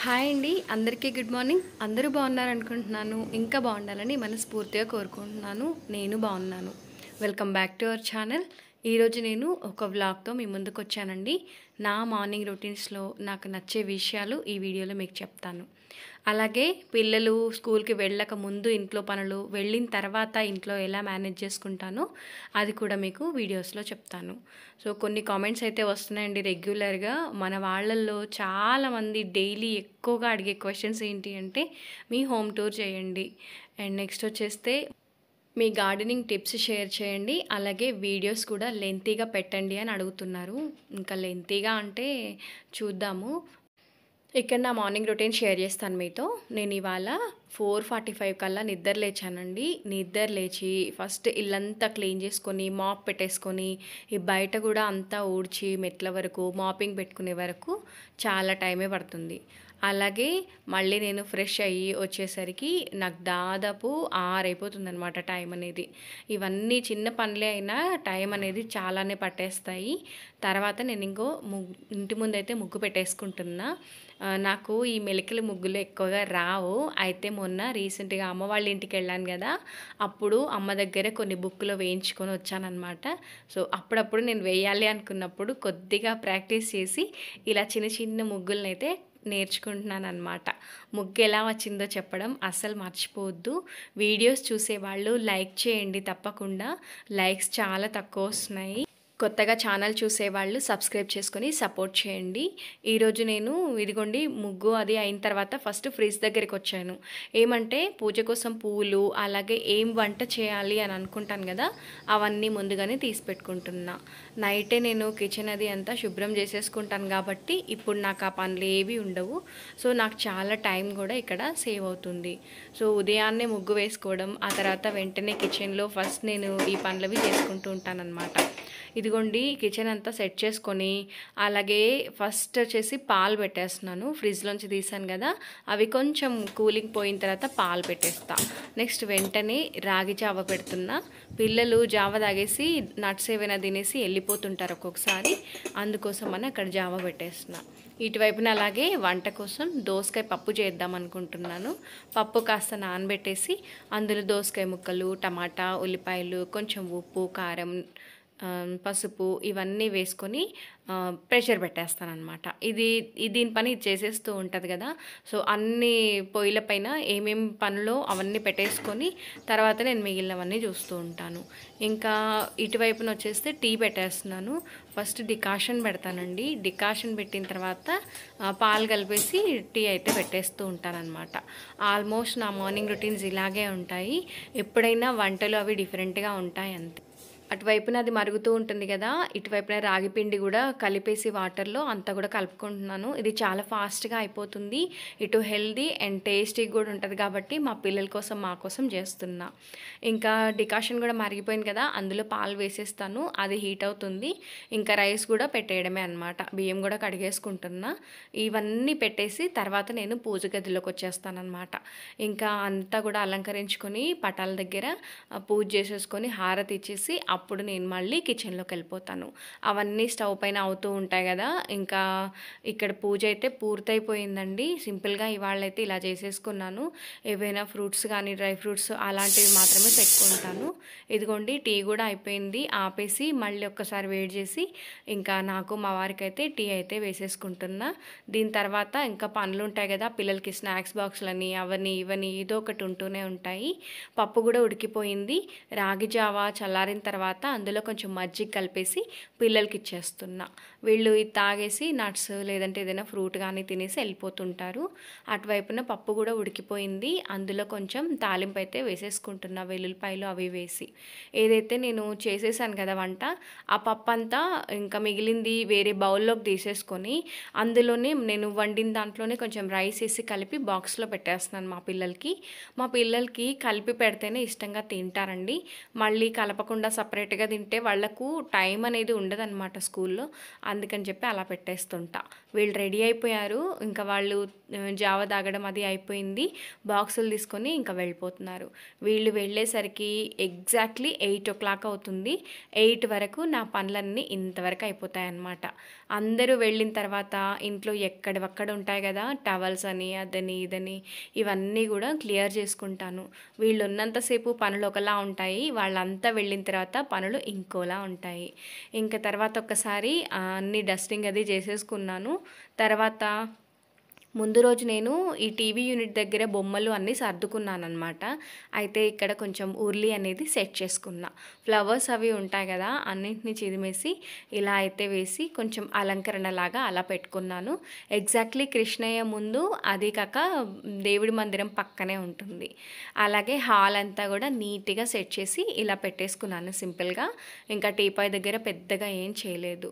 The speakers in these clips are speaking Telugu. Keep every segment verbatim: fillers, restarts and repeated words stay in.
హాయ్ అండి. అందరికీ గుడ్ మార్నింగ్. అందరూ బాగున్నారనుకుంటున్నాను. ఇంకా బాగుండాలని మనస్ఫూర్తిగా కోరుకుంటున్నాను. నేను బాగున్నాను. Welcome back to our channel. ఈరోజు నేను ఒక వ్లాగ్తో మీ ముందుకొచ్చానండి. నా మార్నింగ్ రొటీన్స్‌లో నాకు నచ్చే విషయాలు ఈ వీడియోలో మీకు చెప్తాను. అలాగే పిల్లలు స్కూల్‌కి వెళ్ళక ముందు ఇంట్లో పనులు, వెళ్ళిన తర్వాత ఇంట్లో ఎలా మేనేజ్ చేసుకుంటానో అది కూడా మీకు వీడియోస్‌లో చెప్తాను. సో, కొన్ని కామెంట్స్ అయితే వస్తున్నాయండి రెగ్యులర్‌గా. మన వాళ్ళల్లో చాలామంది డైలీ ఎక్కువగా అడిగే క్వెషన్స్ ఏంటి అంటే, మీ హోమ్ టూర్ చేయండి. అండ్ నెక్స్ట్ వచ్చేస్తే మీ గార్డెనింగ్ టిప్స్ షేర్ చేయండి. అలాగే వీడియోస్ కూడా లెంతీగా పెట్టండి అని అడుగుతున్నారు. ఇంకా లెంతీగా అంటే చూద్దాము. ఇక్కడ నా మార్నింగ్ రొటీన్ షేర్ చేస్తాను మీతో. నేను ఇవాళ నాలుగు నలభై ఐదు కల్లా నిద్ర లేచానండి. నిద్ర లేచి ఫస్ట్ ఇల్లంతా క్లీన్ చేసుకొని, మాప్ పెట్టేసుకొని, ఈ బయట కూడా అంతా ఊడ్చి మెట్ల వరకు మాపింగ్ పెట్టుకునే వరకు చాలా టైమే పడుతుంది. అలాగే మళ్ళీ నేను ఫ్రెష్ అయ్యి వచ్చేసరికి నాకు దాదాపు ఆరు అయిపోతుందనమాట టైం అనేది. ఇవన్నీ చిన్న పనులే అయినా టైం అనేది చాలానే పట్టేస్తాయి. తర్వాత నేను ఇంకో ముగ్గు ఇంటి ముందైతే ముగ్గు పెట్టేసుకుంటున్నా. నాకు ఈ మెలికల ముగ్గులు ఎక్కువగా రావు. అయితే మొన్న రీసెంట్గా అమ్మ వాళ్ళ ఇంటికి వెళ్ళాను కదా, అప్పుడు అమ్మ దగ్గర కొన్ని బుక్లో వేయించుకొని వచ్చానమాట. సో అప్పుడప్పుడు నేను వేయాలి అనుకున్నప్పుడు కొద్దిగా ప్రాక్టీస్ చేసి ఇలా చిన్న చిన్న ముగ్గులను అయితే నేర్చుకుంటున్నాను అనమాట. ముగ్గు ఎలా వచ్చిందో చెప్పడం అస్సలు మర్చిపోవద్దు. వీడియోస్ చూసేవాళ్ళు లైక్ చేయండి తప్పకుండా. లైక్స్ చాలా తక్కువ వస్తున్నాయి. కొత్తగా ఛానల్ చూసేవాళ్ళు సబ్స్క్రైబ్ చేసుకొని సపోర్ట్ చేయండి. ఈరోజు నేను ఇదిగోండి ముగ్గు అది అయిన తర్వాత ఫస్ట్ ఫ్రిడ్జ్ దగ్గరికి వచ్చాను. ఏమంటే పూజ కోసం పూలు, అలాగే ఏం వంట చేయాలి అని అనుకుంటాను కదా, అవన్నీ ముందుగానే తీసి పెట్టుకుంటున్నా. నైటే నేను కిచెన్ అది అంతా శుభ్రం చేసేసుకుంటాను కాబట్టి ఇప్పుడు నాకు ఆ పనులు ఏవి ఉండవు. సో నాకు చాలా టైం కూడా ఇక్కడ సేవ్ అవుతుంది. సో ఉదయాన్నే ముగ్గు వేసుకోవడం, ఆ తర్వాత వెంటనే కిచెన్లో ఫస్ట్ నేను ఈ పనులవి చేసుకుంటూ ఉంటానన్నమాట. ఇదిగోండి కిచెన్ అంతా సెట్ చేసుకొని, అలాగే ఫస్ట్ వచ్చేసి పాలు పెట్టేస్తున్నాను. ఫ్రిడ్జ్లోంచి తీసాను కదా, అవి కొంచెం కూలింగ్ పోయిన తర్వాత పాలు పెట్టేస్తా. నెక్స్ట్ వెంటనే రాగి జావ పెడుతున్నా. పిల్లలు జావ తాగేసి నట్స్ ఏవైనా తినేసి వెళ్ళిపోతుంటారు ఒక్కొక్కసారి, అందుకోసం అని అక్కడ జావ పెట్టేస్తున్నా. ఇటువైపున అలాగే వంట కోసం దోసకాయ పప్పు చేద్దాం అనుకుంటున్నాను. పప్పు కాస్త నానబెట్టేసి అందులో దోసకాయ ముక్కలు, టమాటా, ఉల్లిపాయలు, కొంచెం ఉప్పు, కారం, పసుపు ఇవన్నీ వేసుకొని ప్రెషర్ పెట్టేస్తాను అనమాట. ఇది దీని పని ఇది చేసేస్తూ ఉంటుంది కదా. సో అన్ని పొయ్యిల పైన ఏమేమి పనులో అవన్నీ పెట్టేసుకొని తర్వాత నేను మిగిలినవన్నీ చూస్తూ ఉంటాను. ఇంకా ఇటువైపున వచ్చేస్తే టీ పెట్టేస్తున్నాను. ఫస్ట్ డికాషన్ పెడతానండి. డికాషన్ పెట్టిన తర్వాత పాలు కలిపేసి టీ అయితే పెట్టేస్తూ ఉంటానన్నమాట. ఆల్మోస్ట్ నా మార్నింగ్ రొటీన్స్ ఇలాగే ఉంటాయి. ఎప్పుడైనా వంటలు అవి డిఫరెంట్గా ఉంటాయి అంతే. అటువైపున అది మరుగుతూ ఉంటుంది కదా, ఇటువైపున రాగి పిండి కూడా కలిపేసి వాటర్లో అంతా కూడా కలుపుకుంటున్నాను. ఇది చాలా ఫాస్ట్గా అయిపోతుంది. ఇటు హెల్దీ అండ్ టేస్టీ కూడా ఉంటుంది కాబట్టి మా పిల్లల కోసం మా కోసం చేస్తున్నా. ఇంకా డికాషన్ కూడా మరిగిపోయింది కదా, అందులో పాలు వేసేస్తాను. అది హీట్ అవుతుంది. ఇంకా రైస్ కూడా పెట్టేయడమే అనమాట. బియ్యం కూడా కడిగేసుకుంటున్నా. ఇవన్నీ పెట్టేసి తర్వాత నేను పూజ గదిలోకి వచ్చేస్తానమాట. ఇంకా అంతా కూడా అలంకరించుకొని పటాల దగ్గర పూజ చేసేసుకొని హారతి ఇచ్చేసి అప్పుడు నేను మళ్ళీ కిచెన్లోకి వెళ్ళిపోతాను. అవన్నీ స్టవ్ పైన అవుతూ ఉంటాయి కదా. ఇంకా ఇక్కడ పూజ అయితే పూర్తయిపోయిందండి. సింపుల్గా ఇవాళ అయితే ఇలా చేసేసుకున్నాను. ఏవైనా ఫ్రూట్స్ కానీ డ్రై ఫ్రూట్స్ అలాంటివి మాత్రమే పెట్టుకుంటాను. ఇదిగోండి టీ కూడా అయిపోయింది. ఆపేసి మళ్ళీ ఒక్కసారి వేడి చేసి ఇంకా నాకు మా వారికి అయితే టీ అయితే వేసేసుకుంటున్నా. దీని తర్వాత ఇంకా పనులు ఉంటాయి కదా, పిల్లలకి స్నాక్స్ బాక్సులని అవని ఇవని ఏదో ఒకటి ఉంటూనే ఉంటాయి. పప్పు కూడా ఉడికిపోయింది. రాగి జావా చల్లారిన తర్వాత అందులో కొంచెం మజ్జిగ కలిపేసి పిల్లలకి ఇచ్చేస్తున్నా. వీళ్ళు ఇది తాగేసి నట్స్ లేదంటే ఏదైనా ఫ్రూట్ కానీ తినేసి వెళ్ళిపోతుంటారు. అటువైపున పప్పు కూడా ఉడికిపోయింది. అందులో కొంచెం తాలింపు అయితే వేసేసుకుంటున్నా, వెల్లుల్లిపాయలు అవి వేసి. ఏదైతే నేను చేసేసాను కదా వంట, ఆ పప్పు అంతా ఇంకా మిగిలింది వేరే బౌల్లోకి తీసేసుకొని అందులోనే నేను వండిన దాంట్లోనే కొంచెం రైస్ వేసి కలిపి బాక్స్లో పెట్టేస్తున్నాను మా పిల్లలకి. మా పిల్లలకి కలిపి పెడితేనే ఇష్టంగా తింటారండి. మళ్ళీ కలపకుండా సపరేట్ సపరేట్‌గా తింటే వాళ్ళకు టైం అనేది ఉండదనమాట స్కూల్‌లో. అందుకని చెప్పి అలా పెట్టేస్తుంటా. వీళ్ళు రెడీ అయిపోయారు. ఇంకా వాళ్ళు ఆహ్, జావ తాగడం అది అయిపోయింది. బాక్సులు తీసుకొని ఇంకా వెళ్ళిపోతున్నారు. వీళ్ళు వెళ్ళేసరికి ఎగ్జాక్ట్‌లీ ఎనిమిది అవుతుంది. ఎనిమిది వరకు నా పనులన్నీ ఇంతవరకు అయిపోతాయన్నమాట. అందరూ వెళ్ళిన తర్వాత ఇంట్లో ఎక్కడివక్కడ ఉంటాయి కదా! టవల్స్ అని, అదని, ఇదని ఇవన్నీ కూడా క్లియర్ చేసుకుంటాను. వీళ్ళు ఉన్నంత సేపు పనులు ఒకలా ఉంటాయి. వాళ్ళంతా వెళ్ళిన తర్వాత పనులు ఇంకోలా ఉంటాయి. ఇంక తర్వాత ఒక్కసారి ఆహ్, అన్నీ డస్టింగ్ అది చేసేసుకున్నాను. తర్వాత ముందు రోజు నేను ఈ టీవీ యూనిట్ దగ్గర బొమ్మలు అన్నీ సర్దుకున్నాననమాట. అయితే ఇక్కడ కొంచెం ఉర్లి అనేది సెట్ చేసుకున్నా. ఫ్లవర్స్ అవి ఉంటాయి కదా! అన్నింటిని చిదిమేసి ఇలా అయితే వేసి కొంచెం అలంకరణలాగా అలా పెట్టుకున్నాను. ఎగ్జాక్ట్‌లీ కృష్ణయ్య ముందు అది కాక దేవుడి మందిరం పక్కనే ఉంటుంది. అలాగే హాల్ అంతా కూడా నీట్‌గా సెట్ చేసి ఇలా పెట్టేసుకున్నాను సింపుల్‌గా. ఇంకా టీపాయ్ దగ్గర పెద్దగా ఏం చేయలేదు.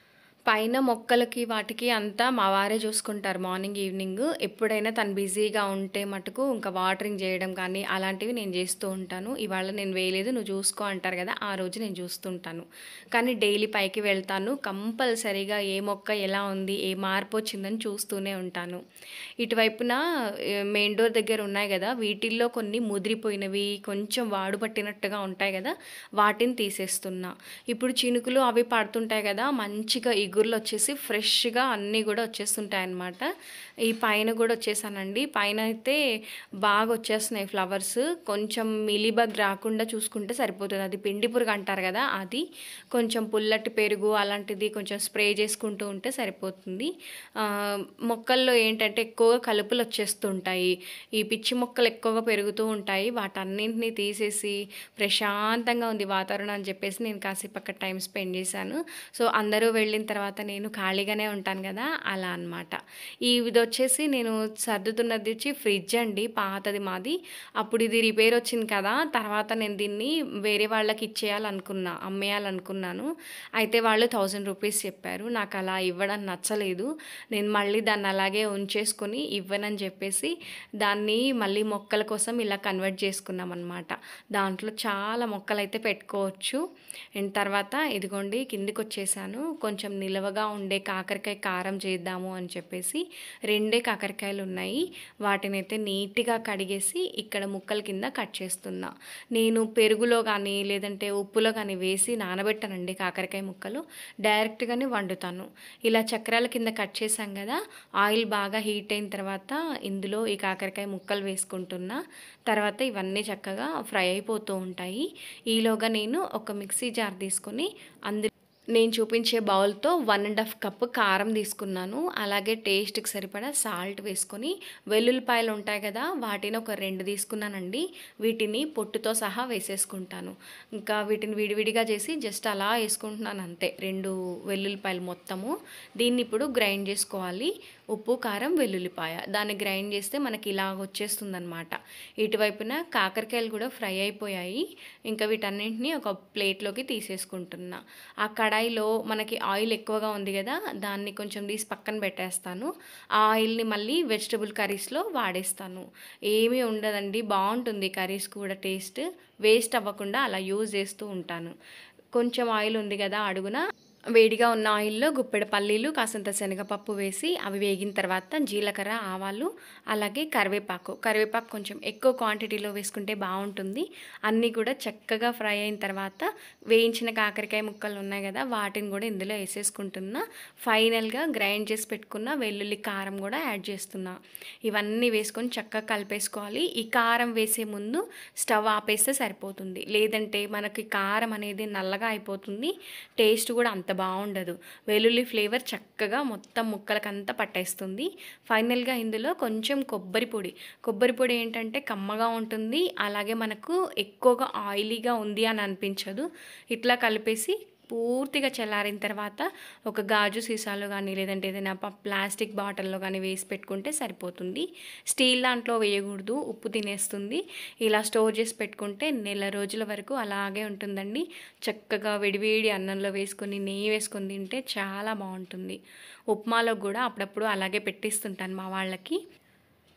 పైన మొక్కలకి వాటికి అంతా మా వారే చూసుకుంటారు మార్నింగ్, ఈవినింగ్. ఎప్పుడైనా తను బిజీగా ఉంటే మటుకు ఇంకా వాటరింగ్ చేయడం కానీ అలాంటివి నేను చేస్తూ ఉంటాను. ఇవాళ నేను వేయలేదు నువ్వు చూసుకో అంటారు కదా! ఆ రోజు నేను చూస్తుంటాను. కానీ డైలీ పైకి వెళ్తాను. కంపల్సరీగా ఏ మొక్క ఎలా ఉంది, ఏ మార్పు వచ్చిందని చూస్తూనే ఉంటాను. ఇటువైపున ఆహ్, మెయిన్ డోర్ దగ్గర ఉన్నాయి కదా! వీటిల్లో కొన్ని ముదిరిపోయినవి కొంచెం వాడు పట్టినట్టుగా ఉంటాయి కదా! వాటిని తీసేస్తున్నా. ఇప్పుడు చినుకులు అవి పడుతుంటాయి కదా! మంచిగా ఇగుర్లు వచ్చేసి ఫ్రెష్‌గా అన్నీ కూడా వచ్చేస్తుంటాయన్నమాట. ఈ పైన కూడా వచ్చేసానండి. పైన అయితే బాగా వచ్చేస్తున్నాయి ఫ్లవర్స్. కొంచెం మిలీబగ్ రాకుండా చూసుకుంటే సరిపోతుంది. అది పిండి పురుగు అంటారు కదా! అది కొంచెం పుల్లటి పెరుగు అలాంటిది కొంచెం స్ప్రే చేసుకుంటూ ఉంటే సరిపోతుంది. ఆహ్, మొక్కల్లో ఏంటంటే ఎక్కువగా కలుపులు వచ్చేస్తుంటాయి. ఈ పిచ్చి మొక్కలు ఎక్కువగా పెరుగుతూ ఉంటాయి. వాటన్నింటిని తీసేసి ప్రశాంతంగా ఉంది వాతావరణం అని చెప్పేసి నేను కాసేపు అక్కడ టైం స్పెండ్ చేశాను. సో, అందరూ వెళ్ళిన తర్వాత నేను ఖాళీగానే ఉంటాను కదా! అలా అనమాట. ఇదొచ్చేసి నేను సర్దుతున్నది వచ్చి ఫ్రిడ్జ్ అండి. పాతది మాది. అప్పుడు ఇది రిపేర్ వచ్చింది కదా! తర్వాత నేను దీన్ని వేరే వాళ్ళకి ఇచ్చేయాలనుకున్నా. అమ్మేయాలనుకున్నాను. అయితే వాళ్ళు థౌసండ్ రూపీస్ చెప్పారు. నాకు అలా ఇవ్వడం నచ్చలేదు. నేను మళ్ళీ దాన్ని అలాగే ఉంచేసుకొని ఇవ్వనని చెప్పేసి దాన్ని మళ్ళీ మొక్కల కోసం ఇలా కన్వర్ట్ చేసుకున్నామన్నమాట. దాంట్లో చాలా మొక్కలైతే పెట్టుకోవచ్చు. అండ్ తర్వాత ఇదిగోండి కిందికొచ్చేసాను. కొంచెం నిలవగా ఉండే కాకరకాయ కారం చేద్దాము అని చెప్పేసి రెండే కాకరకాయలు ఉన్నాయి. వాటినైతే నీట్‌గా కడిగేసి ఇక్కడ ముక్కల కింద కట్ చేస్తున్నా. నేను పెరుగులో కానీ లేదంటే ఉప్పులో కానీ వేసి నానబెట్టనండి కాకరకాయ ముక్కలు. డైరెక్ట్‌గానే వండుతాను. ఇలా చక్రాల కింద కట్ చేశాం కదా! ఆయిల్ బాగా హీట్ అయిన తర్వాత ఇందులో ఈ కాకరకాయ ముక్కలు వేసుకుంటున్నా. తర్వాత ఇవన్నీ చక్కగా ఫ్రై అయిపోతూ ఉంటాయి. ఈలోగా నేను ఒక మిక్సీ జార్ తీసుకొని అందు నేను చూపించే బౌల్‌తో ఒకటి ½ కప్ కారం తీసుకున్నాను. అలాగే టేస్ట్‌కి సరిపడా సాల్ట్ వేసుకొని వెల్లుల్లిపాయలు ఉంటాయి కదా! వాటిని ఒక రెండు తీసుకున్నానండి. వీటిని పొట్టుతో సహా వేసేసుకుంటాను. ఇంకా వీటిని విడివిడిగా చేసి జస్ట్ అలా వేసుకుంటున్నాను అంతే. రెండు వెల్లుల్లిపాయలు మొత్తము. దీన్ని ఇప్పుడు గ్రైండ్ చేసుకోవాలి. ఉప్పు, కారం, వెల్లుల్లిపాయ. దాన్ని గ్రైండ్ చేస్తే మనకి ఇలాగ వచ్చేస్తుందనమాట. ఇటువైపున కాకరకాయలు కూడా ఫ్రై అయిపోయాయి. ఇంకా వీటన్నింటిని ఒక ప్లేట్‌లోకి తీసేసుకుంటున్నా. ఆ కడాయిలో మనకి ఆయిల్ ఎక్కువగా ఉంది కదా! దాన్ని కొంచెం తీసి పక్కన పెట్టేస్తాను. ఆ ఆయిల్‌ని మళ్ళీ వెజిటబుల్ కర్రీస్‌లో వాడేస్తాను. ఏమీ ఉండదండి. బావుంటుంది కర్రీస్ కూడా టేస్ట్. వేస్ట్ అవ్వకుండా అలా యూజ్ చేస్తూ ఉంటాను. కొంచెం ఆయిల్ ఉంది కదా అడుగున, వేడిగా ఉన్న ఆయిల్లో గుప్పెడు పల్లీలు, కాసంత శనగపప్పు వేసి అవి వేగిన తర్వాత జీలకర్ర, ఆవాలు, అలాగే కరివేపాకు. కరివేపాకు కొంచెం ఎక్కువ క్వాంటిటీలో వేసుకుంటే బావుంటుంది. అన్నీ కూడా చక్కగా ఫ్రై అయిన తర్వాత వేయించిన కాకరకాయ ముక్కలు ఉన్నాయి కదా! వాటిని కూడా ఇందులో వేసేసుకుంటున్నా. ఫైనల్‌గా గ్రైండ్ చేసి పెట్టుకున్న వెల్లుల్లి, కారం కూడా యాడ్ చేస్తున్నా. ఇవన్నీ వేసుకొని చక్కగా కలిపేసుకోవాలి. ఈ కారం వేసే ముందు స్టవ్ ఆపేస్తే సరిపోతుంది. లేదంటే మనకి కారం అనేది నల్లగా అయిపోతుంది. టేస్ట్ కూడా అంత బాగుండదు. వెల్లుల్లి ఫ్లేవర్ చక్కగా మొత్తం ముక్కలకంతా పట్టేస్తుంది. ఫైనల్‌గా ఇందులో కొంచెం కొబ్బరి పొడి. కొబ్బరి పొడి ఏంటంటే కమ్మగా ఉంటుంది. అలాగే మనకు ఎక్కువగా ఆయిలీగా ఉంది అని అనిపించదు. ఇట్లా కలిపేసి పూర్తిగా చల్లారిన తర్వాత ఒక గాజు సీసాలో కానీ లేదంటే ఏదైనా ప ప్లాస్టిక్ బాటిల్లో కానీ వేసి పెట్టుకుంటే సరిపోతుంది. స్టీల్ దాంట్లో వేయకూడదు, ఉప్పు తినేస్తుంది. ఇలా స్టోర్ చేసి పెట్టుకుంటే నెల రోజుల వరకు అలాగే ఉంటుందండి. చక్కగా వేడివేడి అన్నంలో వేసుకొని నెయ్యి వేసుకొని తింటే చాలా బాగుంటుంది. ఉప్మాలో కూడా అప్పుడప్పుడు అలాగే పెట్టిస్తుంటాను మా వాళ్ళకి.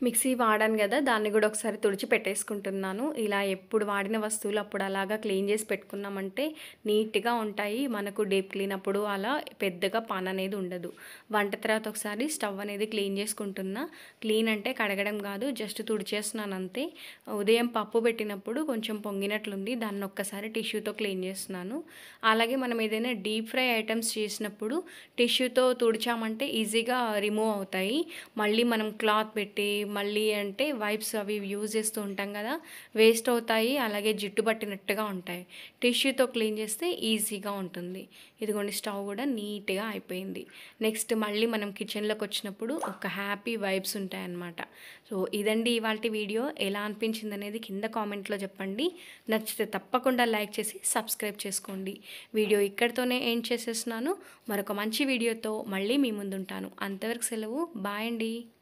మిక్సీ వాడాను కదా, దాన్ని కూడా ఒకసారి తుడిచి పెట్టేసుకుంటున్నాను. ఇలా ఎప్పుడు వాడిన వస్తువులు అప్పుడు అలాగా క్లీన్ చేసి పెట్టుకున్నామంటే నీట్గా ఉంటాయి. మనకు డీప్ క్లీన్ అప్పుడు అలా పెద్దగా పని అనేది ఉండదు. వంట తర్వాత ఒకసారి స్టవ్ అనేది క్లీన్ చేసుకుంటున్నా. క్లీన్ అంటే కడగడం కాదు, జస్ట్ తుడిచేస్తున్నాను అంతే. ఉదయం పప్పు పెట్టినప్పుడు కొంచెం పొంగినట్లుంది, దాన్ని ఒక్కసారి టిష్యూతో క్లీన్ చేస్తున్నాను. అలాగే మనం ఏదైనా డీప్ ఫ్రై ఐటమ్స్ చేసినప్పుడు టిష్యూతో తుడిచామంటే ఈజీగా రిమూవ్ అవుతాయి. మళ్ళీ మనం క్లాత్ పెట్టి మళ్ళీ అంటే వైప్స్ అవి యూజ్ చేస్తూ ఉంటాం కదా, వేస్ట్ అవుతాయి. అలాగే జిడ్డు పట్టినట్టుగా ఉంటాయి. టిష్యూతో క్లీన్ చేస్తే ఈజీగా ఉంటుంది. ఇదిగోండి, స్టవ్ కూడా నీట్గా అయిపోయింది. నెక్స్ట్ మళ్ళీ మనం కిచెన్లోకి వచ్చినప్పుడు ఒక హ్యాపీ వైబ్స్ ఉంటాయన్నమాట. సో ఇదండి ఇవాల్టి వీడియో. ఎలా అనిపించింది అనేది కింద కామెంట్లో చెప్పండి. నచ్చితే తప్పకుండా లైక్ చేసి సబ్స్క్రైబ్ చేసుకోండి. వీడియో ఇక్కడితోనే ఎండ్ చేసేస్తున్నాను. మరొక మంచి వీడియోతో మళ్ళీ మీ ముందుంటాను. అంతవరకు సెలవు. బాయ్ అండి.